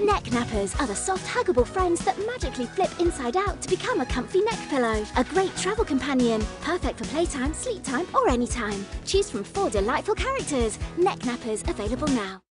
NeckNapperz are the soft, huggable friends that magically flip inside out to become a comfy neck pillow. A great travel companion, perfect for playtime, sleep time, or anytime. Choose from 4 delightful characters. NeckNapperz available now.